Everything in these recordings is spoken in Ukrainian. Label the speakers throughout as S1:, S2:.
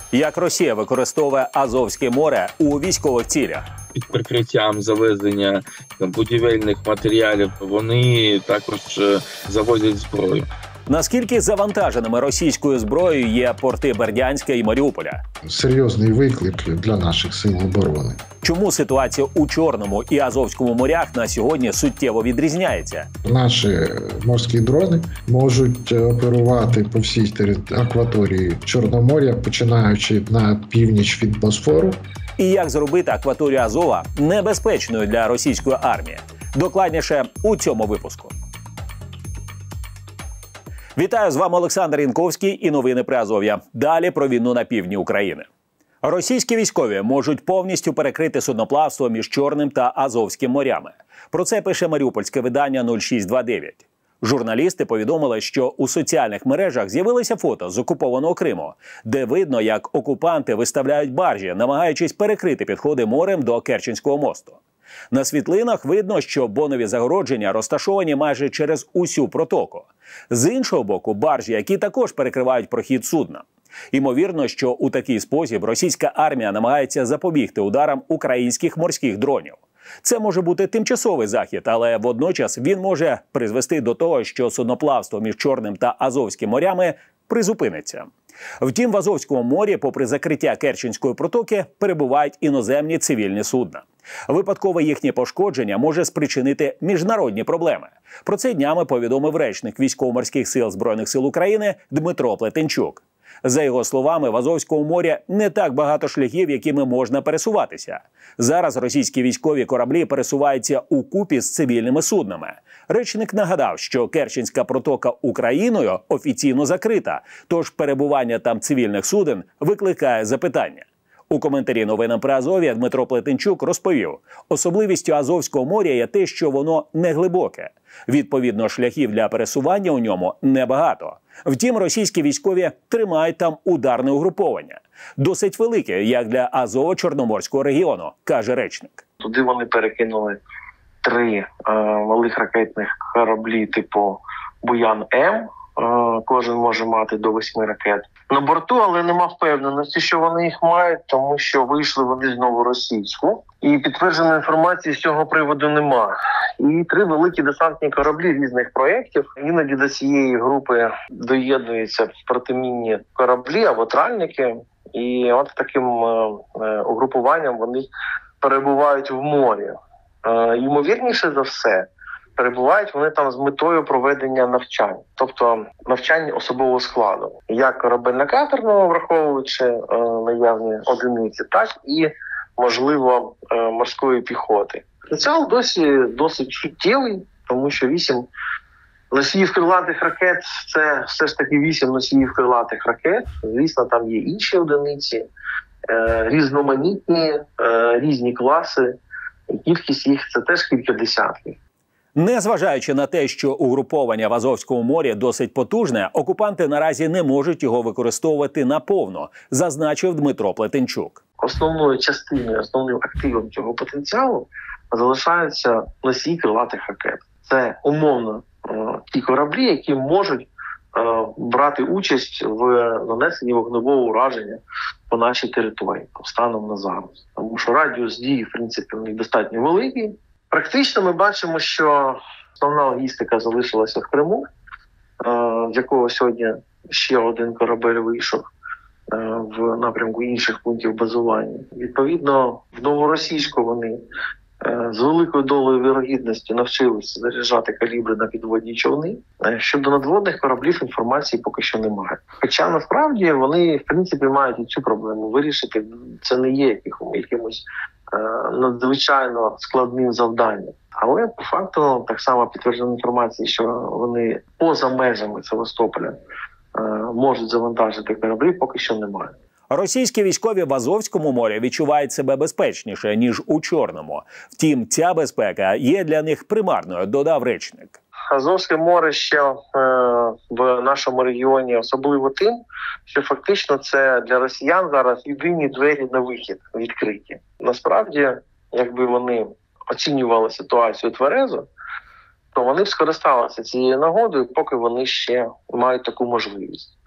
S1: Як Росія використовує Азовське море у військових цілях?
S2: Під прикриттям завезення будівельних матеріалів вони також завозять зброю.
S1: Наскільки завантаженими російською зброєю є порти Бердянська і Маріуполя?
S3: Серйозний виклик для наших сил оборони.
S1: Чому ситуація у Чорному і Азовському морях на сьогодні суттєво відрізняється?
S3: Наші морські дрони можуть оперувати по всій акваторії Чорноморя, починаючи на північ від Босфору.
S1: І як зробити акваторію Азова небезпечною для російської армії? Докладніше у цьому випуску. Вітаю, з вами Олександр Янковський і новини Приазов'я. Далі про війну на півдні України. Російські військові можуть повністю перекрити судноплавство між Чорним та Азовським морями. Про це пише маріупольське видання 0629. Журналісти повідомили, що у соціальних мережах з'явилися фото з окупованого Криму, де видно, як окупанти виставляють баржі, намагаючись перекрити підходи морем до Керченського мосту. На світлинах видно, що бонові загородження розташовані майже через усю протоку. З іншого боку, баржі, які також перекривають прохід судна. Ймовірно, що у такий спосіб російська армія намагається запобігти ударам українських морських дронів. Це може бути тимчасовий захід, але водночас він може призвести до того, що судноплавство між Чорним та Азовським морями призупиниться. Втім, в Азовському морі, попри закриття Керченської протоки, перебувають іноземні цивільні судна. Випадкове їхнє пошкодження може спричинити міжнародні проблеми. Про це днями повідомив речник Військово-морських сил Збройних сил України Дмитро Плетенчук. За його словами, в Азовському морі не так багато шляхів, якими можна пересуватися. Зараз російські військові кораблі пересуваються у купі з цивільними суднами. Речник нагадав, що Керченська протока Україною офіційно закрита, тож перебування там цивільних суден викликає запитання. У коментарі новинам Приазов'я Дмитро Плетенчук розповів, особливістю Азовського моря є те, що воно не глибоке. Відповідно, шляхів для пересування у ньому небагато. Втім, російські військові тримають там ударне угруповання. Досить велике, як для Азово-Чорноморського регіону, каже речник.
S4: Туди вони перекинули 3 малих ракетних кораблі типу «Буян-М». Кожен може мати до 8 ракет на борту, але нема впевненості, що вони їх мають, тому що вийшли вони знову російську. І підтвердженої інформації з цього приводу нема. І 3 великі десантні кораблі різних проєктів. Іноді до цієї групи доєднуються протимінні кораблі або тральники. І от таким угрупуванням вони перебувають в морі. Ймовірніше за все, перебувають вони там з метою проведення навчань, тобто навчань особового складу, як корабельно-катерного, враховуючи наявні одиниці, так і, можливо, морської піхоти. Потенціал досить суттєвий, тому що 8 носіїв крилатих ракет – це все ж таки 8 носіїв крилатих ракет. Звісно, там є інші одиниці, різноманітні, різні класи, і кількість їх – це теж кілька десятків.
S1: Незважаючи на те, що угруповання в Азовському морі досить потужне, окупанти наразі не можуть його використовувати наповно, зазначив Дмитро Плетенчук.
S4: Основною частиною, основним активом цього потенціалу залишаються носії крилатих ракет. Це умовно ті кораблі, які можуть брати участь в нанесенні вогневого ураження по нашій території станом на зараз. Тому що радіус дії, в принципі, у них достатньо великий. Практично ми бачимо, що основна логістика залишилася в Криму, з якого сьогодні ще один корабель вийшов в напрямку інших пунктів базування. Відповідно, в Новоросійську вони з великою долею вірогідності навчилися заряджати калібри на підводні човни. Щодо надводних кораблів інформації поки що немає. Хоча насправді вони, в принципі, мають і цю проблему вирішити. Це не є якимось надзвичайно складним завданням. Але по факту так само підтверджена інформація, що вони поза межами Севастополя можуть завантажити кораблі, поки що немає.
S1: Російські військові в Азовському морі відчувають себе безпечніше, ніж у Чорному. Втім, ця безпека є для них примарною, додав речник.
S4: Азовське море ще в нашому регіоні особливо тим, що фактично це для росіян зараз єдині двері на вихід відкриті. Насправді, якби вони оцінювали ситуацію тверезо, то вони б скористалися цією нагодою, поки вони ще мають таку можливість.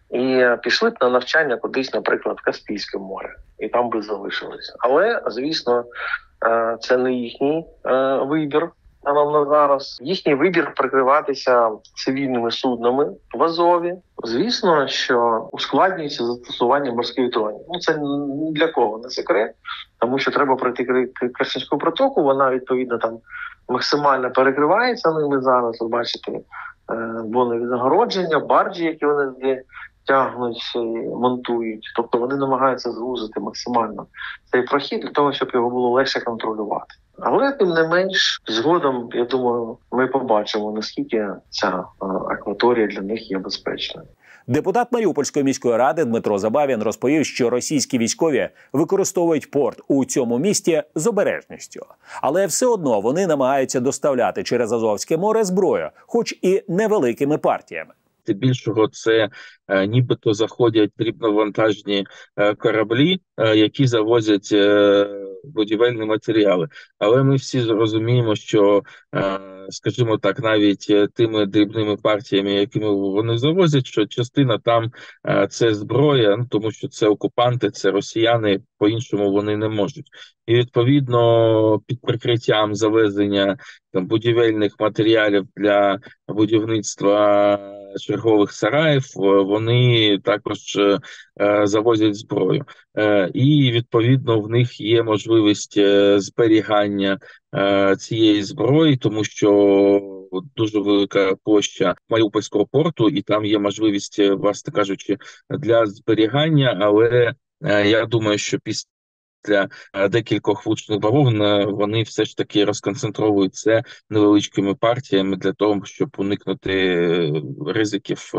S4: і пішли б на навчання кудись, наприклад, в Каспійське море, і там би залишилися. Але, звісно, це не їхній вибір. На зараз їхній вибір прикриватися цивільними суднами в Азові. Звісно, що ускладнюється застосування морських дронів. Це ні для кого не секрет, тому що треба пройти Керченську протоку, вона, відповідно, там максимально перекривається ними зараз. Ви бачите, вони загородження, баржі, які вони тягнуть, монтують. Тобто вони намагаються звузити максимально цей прохід для того, щоб його було легше контролювати. Але, тим не менш, згодом, я думаю, ми побачимо, наскільки ця акваторія для них є безпечною.
S1: Депутат Маріупольської міської ради Дмитро Забавін розповів, що російські військові використовують порт у цьому місті з обережністю. Але все одно вони намагаються доставляти через Азовське море зброю, хоч і невеликими партіями.
S2: Більшого це нібито заходять дрібновантажні кораблі, які завозять будівельні матеріали. Але ми всі розуміємо, що, скажімо так, навіть тими дрібними партіями, якими вони завозять, що частина там це зброя, тому що це окупанти, це росіяни, по-іншому вони не можуть. І, відповідно, під прикриттям завезення будівельних матеріалів для будівництва чергових сараїв, вони також завозять зброю. І, відповідно, в них є можливість зберігання цієї зброї, тому що дуже велика площа Маріупольського порту, і там є можливість, власне кажучи, для зберігання, але я думаю, що після декількох влучних бавовн вони все ж таки розконцентровують це невеличкими партіями для того, щоб уникнути ризиків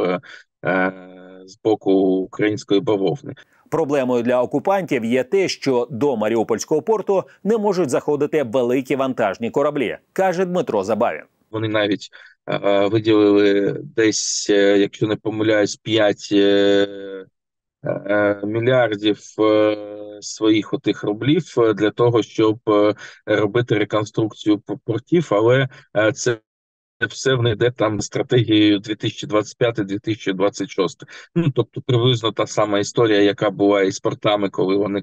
S2: з боку української бавовни.
S1: Проблемою для окупантів є те, що до Маріупольського порту не можуть заходити великі вантажні кораблі, каже Дмитро Забавін.
S2: Вони навіть виділили десь, якщо не помиляюсь, 5 мільярдів своїх отих рублів для того, щоб робити реконструкцію портів, але це все в них йде там стратегією 2025-2026. Тобто приблизно та сама історія, яка була із портами, коли вони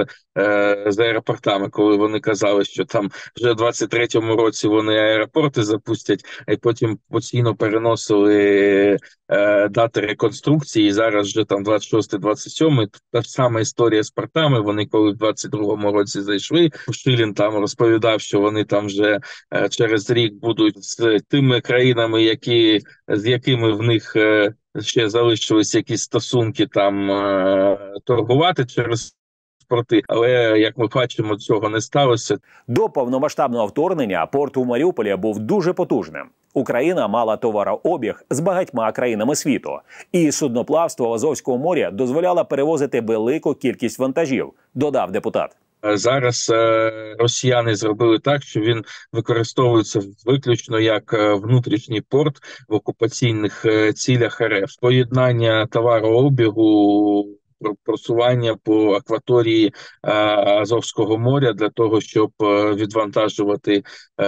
S2: з аеропортами, коли вони казали, що там вже в 23-му році вони аеропорти запустять, а потім постійно переносили дати реконструкції, і зараз вже там 26-27, та ж сама історія з портами, вони коли в 22-му році зайшли, Пушилін там розповідав, що вони там вже через рік будуть з тими країнами, з якими в них ще залишились якісь стосунки там торгувати через порти, але, як ми бачимо, цього не сталося.
S1: До повномасштабного вторгнення порт у Маріуполі був дуже потужним. Україна мала товарообіг з багатьма країнами світу, і судноплавство в Азовському морі дозволяло перевозити велику кількість вантажів, додав депутат.
S2: Зараз росіяни зробили так, що він використовується виключно як внутрішній порт в окупаційних цілях РФ. Поєднання товарообігу, просування по акваторії Азовського моря для того, щоб відвантажувати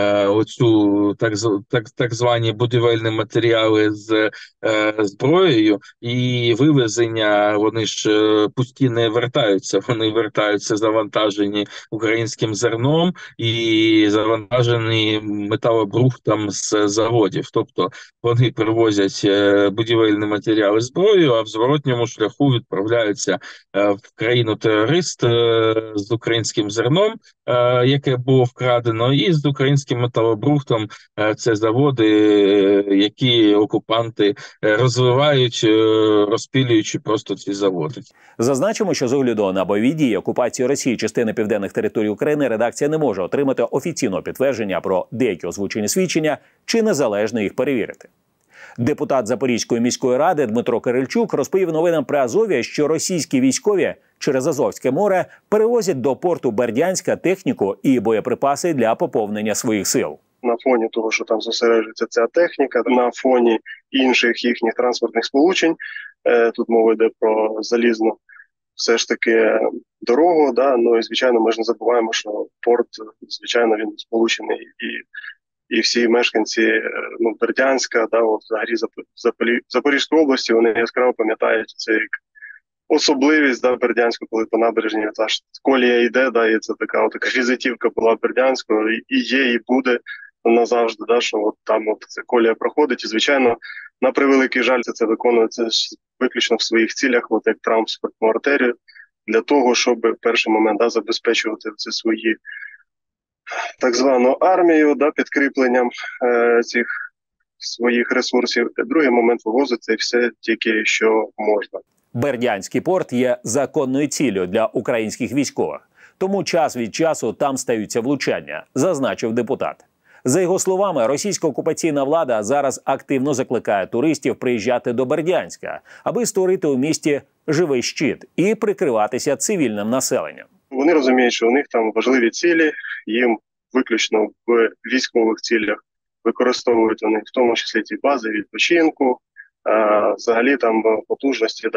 S2: оцю так звані будівельні матеріали з зброєю, і вивезення, вони ж пусті не вертаються, вони вертаються завантажені українським зерном і завантажені металобрухтом з заводів. Тобто вони привозять будівельні матеріали зброю, а в зворотньому шляху відправляються в країну-терорист з українським зерном, яке було вкрадено, і з українським металобрухтом. Це заводи, які окупанти розвивають, розпилюючи просто ці заводи.
S1: Зазначимо, що з огляду на бойові дії окупації Росії частини південних територій України редакція не може отримати офіційного підтвердження про деякі озвучені свідчення чи незалежно їх перевірити. Депутат Запорізької міської ради Дмитро Кирильчук розповів новинам при Азові, що російські військові через Азовське море перевозять до порту Бердянська техніку і боєприпаси для поповнення своїх сил.
S5: На фоні того, що там зосереджується ця техніка, на фоні інших їхніх транспортних сполучень, тут мова йде про залізну все ж таки дорогу, і, звичайно, ми ж не забуваємо, що порт, звичайно, він сполучений і і всі мешканці Бердянська, взагалі Запорізької області, вони яскраво пам'ятають це як особливість Бердянську, коли по набережні та ж колія йде, і це така візитівка була Бердянського, і є, і буде назавжди, що там ця колія проходить. І, звичайно, на превеликий жаль, це виконується виключно в своїх цілях, як транспортну артерію, для того, щоб в перший момент забезпечувати це свої так звану армію, підкріпленням цих своїх ресурсів. Другий момент вивозити все тільки, що можна.
S1: Бердянський порт є законною ціллю для українських військових. Тому час від часу там стаються влучання, зазначив депутат. За його словами, російська окупаційна влада зараз активно закликає туристів приїжджати до Бердянська, аби створити у місті живий щит і прикриватися цивільним населенням.
S5: Вони розуміють, що у них там важливі цілі, їм виключно в військових цілях використовують вони в тому числі ті бази відпочинку, взагалі там потужності,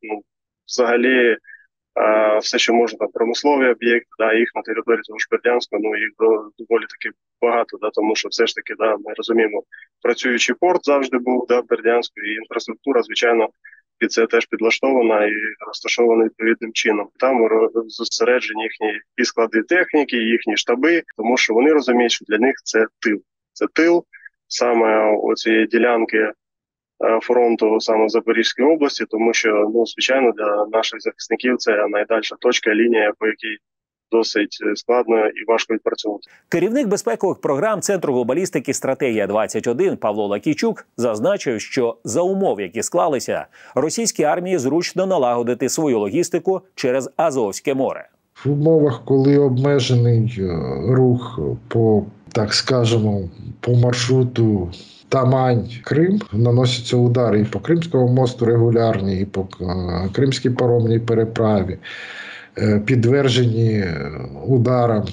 S5: взагалі все, що можна, промислові об'єкти, їх на території того ж Бердянського, їх доволі таки багато, тому що все ж таки, ми розуміємо, працюючий порт завжди був, Бердянську, і інфраструктура, звичайно, під це теж підлаштована і розташована відповідним чином. Там зосереджені їхні і склади техніки, і їхні штаби, тому що вони розуміють, що для них це тил. Це тил саме оцієї ділянки фронту саме в Запорізькій області, тому що, звичайно, для наших захисників це найдальша точка, лінія, по якій досить складно і важко відпрацьовувати.
S1: Керівник безпекових програм Центру глобалістики «Стратегія-21» Павло Лакійчук зазначив, що за умов, які склалися, російській армії зручно налагодити свою логістику через Азовське море.
S3: В умовах, коли обмежений рух по, так скажемо, по маршруту Тамань-Крим, наносяться удари і по Кримському мосту регулярні, і по Кримській паромній переправі, підтверджені ударам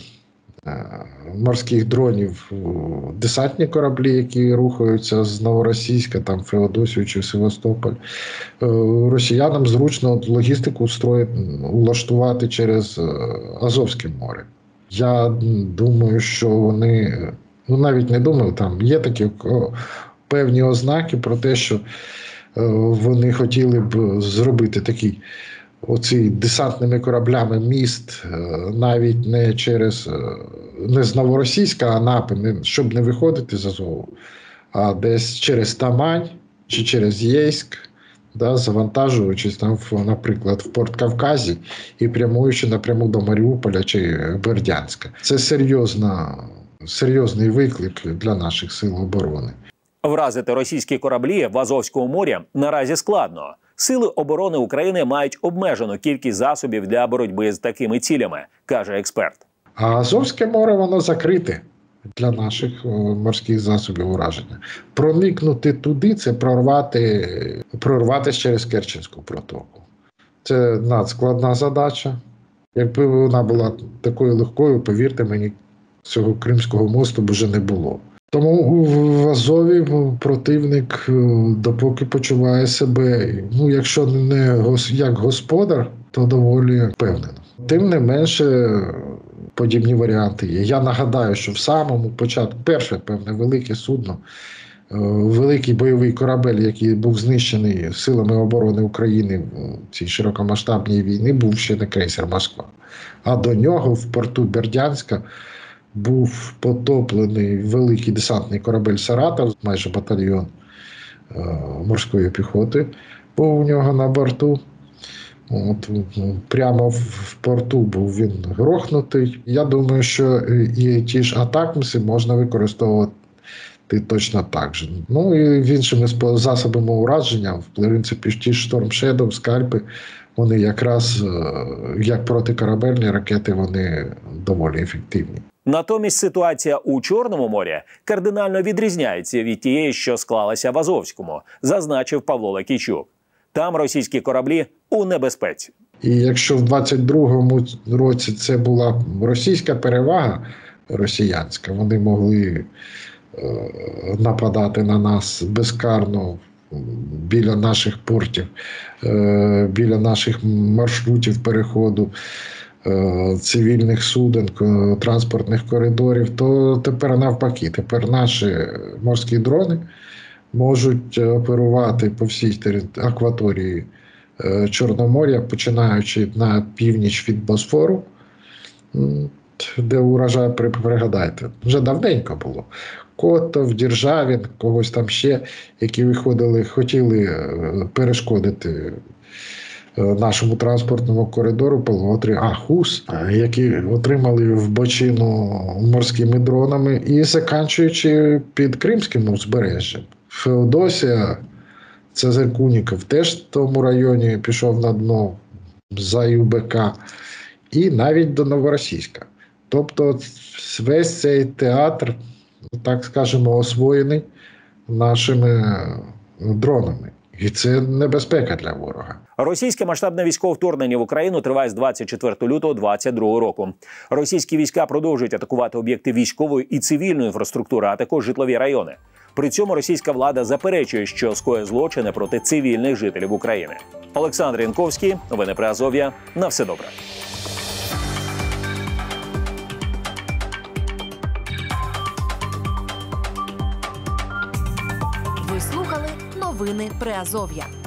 S3: морських дронів десантні кораблі, які рухаються з Новоросійська, там Феодосію чи Севастополь. Росіянам зручно логістику улаштувати через Азовське море. Я думаю, що вони, навіть не думаю, там є такі певні ознаки про те, що вони хотіли б зробити такий оці десантними кораблями міст навіть не з Новоросійська, а Анапи, щоб не виходити з Азову, а десь через Тамань чи через Єйськ, завантажуючись там, наприклад, в Порт Кавказі і прямуючи напряму до Маріуполя чи Бердянська. Це серйозний виклик для наших сил оборони.
S1: Вразити російські кораблі в Азовському морі наразі складно. Сили оборони України мають обмежену кількість засобів для боротьби з такими цілями, каже експерт.
S3: А Азовське море, воно закрите для наших морських засобів ураження. Проникнути туди – це прорватися через Керченську протоку. Це надскладна задача. Якби вона була такою легкою, повірте мені, цього Кримського мосту б вже не було. Тому в Азові противник, допоки почуває себе, якщо не як господар, то доволі впевнено. Тим не менше, подібні варіанти є. Я нагадаю, що в самому початку, перше, певне, велике судно, великий бойовий корабель, який був знищений силами оборони України в цій широкомасштабній війні, був ще не крейсер «Москва». А до нього в порту Бердянська був потоплений великий десантний корабель «Саратов», майже батальйон морської піхоти був у нього на борту. Прямо в порту був він грохнутий. Я думаю, що і ті ж атакмси можна використовувати точно так же. І іншими засобами ураження, в принципі, ті ж Storm Shadow, скальпи, вони якраз як протикорабельні ракети, вони доволі ефективні.
S1: Натомість ситуація у Чорному морі кардинально відрізняється від тієї, що склалася в Азовському, зазначив Павло Лакійчук. Там російські кораблі у небезпеці.
S3: І якщо в 22-му році це була російська перевага росіянська, вони могли нападати на нас безкарно біля наших портів, біля наших маршрутів переходу цивільних суден, транспортних коридорів, то тепер навпаки. Тепер наші морські дрони можуть оперувати по всій акваторії Чорномор'я, починаючи на північ від Босфору, де урожай, пригадайте, вже давненько було. Котов, Державін, когось там ще, які виходили, хотіли перешкодити нашому транспортному коридору полуострові Ахус, які отримали в бочину морськими дронами, і закінчуючи під Кримським узбережжям. Феодосія, Цезарь Куніков теж в тому районі пішов на дно за ЮБК, і навіть до Новоросійська. Тобто весь цей театр, так скажемо, освоєний нашими дронами. І це небезпека для ворога.
S1: Російське масштабне військове вторгнення в Україну триває з 24 лютого 2022 року. Російські війська продовжують атакувати об'єкти військової і цивільної інфраструктури, а також житлові райони. При цьому російська влада заперечує, що скоює злочини проти цивільних жителів України. Олександр Янковський, новини Приазов'я. На все добре.
S6: Ви слухали новини Приазов'я.